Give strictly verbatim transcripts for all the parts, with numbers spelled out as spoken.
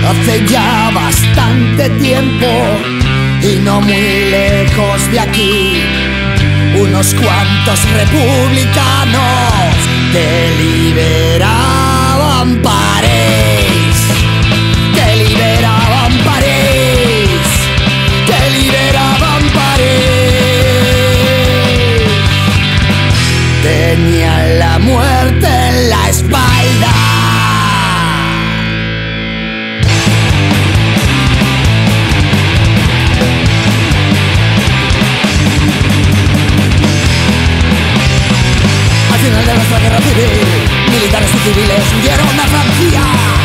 Hace ya bastante tiempo y no muy lejos de aquí, unos cuantos republicanos deliberaban París, deliberaban París, deliberaban París. Tenían la muerte en la espalda. Al final de nuestra guerra civil, militares y civiles huyeron a Francia.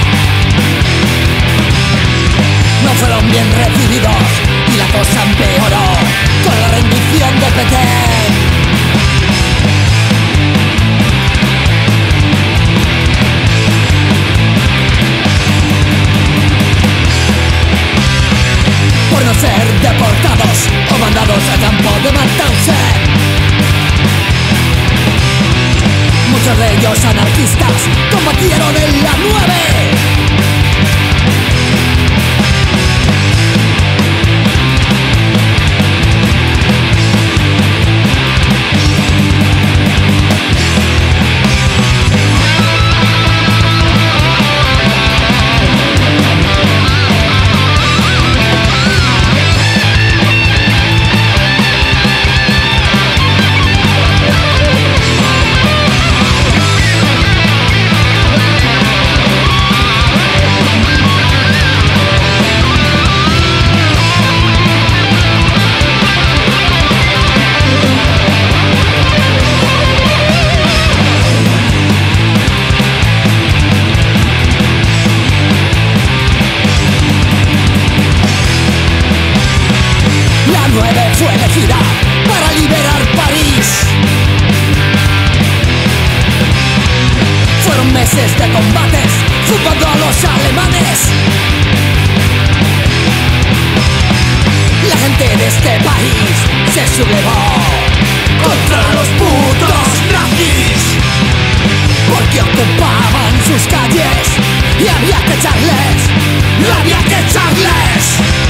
No fueron bien recibidos y la cosa empeoró con la rendición de Petén. Por no ser deportados o mandados a campo de Mauthausen. Muchos de ellos anarquistas combatieron en la nueve. La nueve fue elegida para liberar París. Fueron meses de combates zumbando a los alemanes. La gente de este país se sublevó contra los putos nazis, porque ocupaban sus calles y había que echarles, y había que echarles.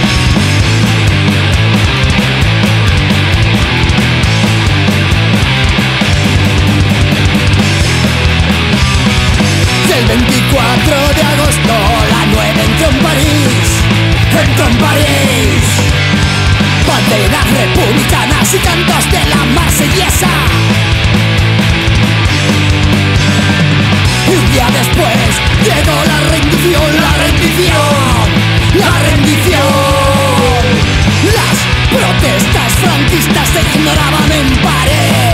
El veinticuatro de agosto la nueve entró en París, entró en París. Banderas republicanas y cantos de la marsellesa. Y un día después llegó la rendición, la rendición, la rendición. Las protestas franquistas se ignoraban en París.